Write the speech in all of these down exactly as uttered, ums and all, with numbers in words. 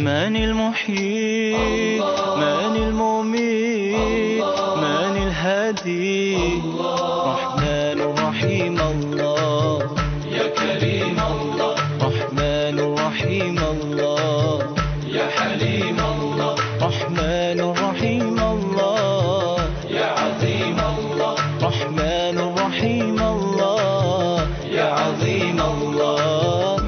من المحيي من المميت من الهادي رحمن رحيم الله يا كريم الله رحمن رحيم الله يا حليم الله رحمن رحيم الله يا عظيم الله رحمن رحيم الله يا عظيم الله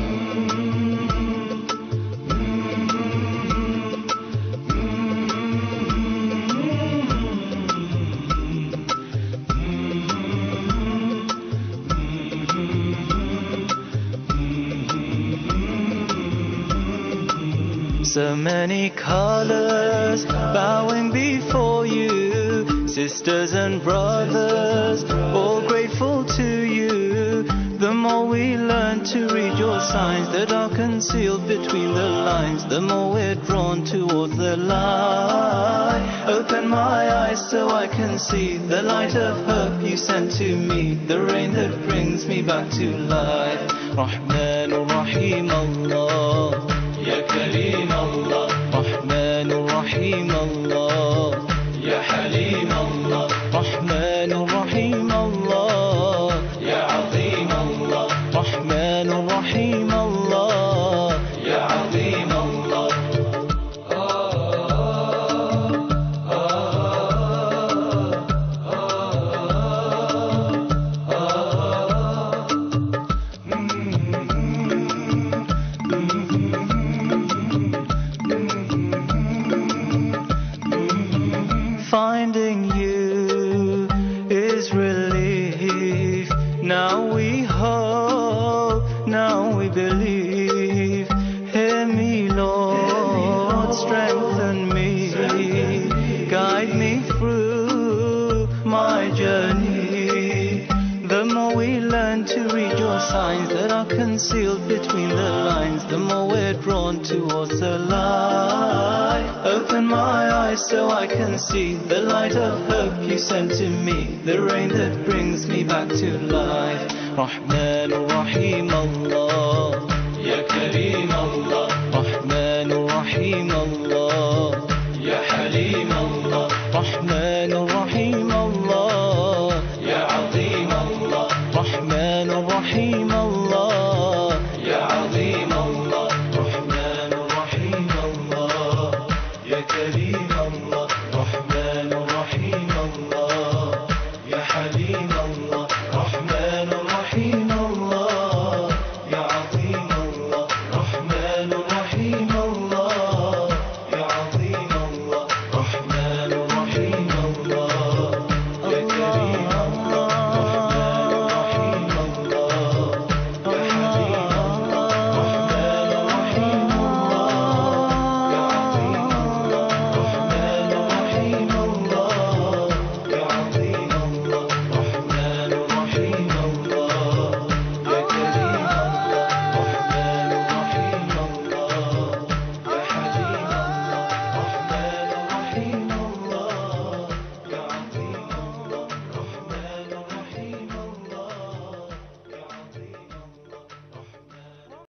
So many colors bowing before you, sisters and brothers, all grateful to you. The more we learn to read your signs that are concealed between the lines, the more we're drawn towards the light. Open my eyes so I can see the light of hope you sent to me, the rain that brings me back to life. Rahman Rahim Allah, يا كريم الله رحمن رحيم الله يا حليم الله رحمن رحيم الله يا عظيم الله رحمن رحيم الله يا عظيم الله Finding you is relief. Now we hope, now we believe. Hear me, Lord, strengthen me, guide me through my journey. The more we learn to read your signs that are concealed between the lines, the more we're drawn towards the light. Open my eyes so I can see the light of hope you sent to me, the rain that brings me back to life. Rahman Rahim Allah, يا كريم الله Rahman Rahim Allah, يا حليم الله Rahman Rahim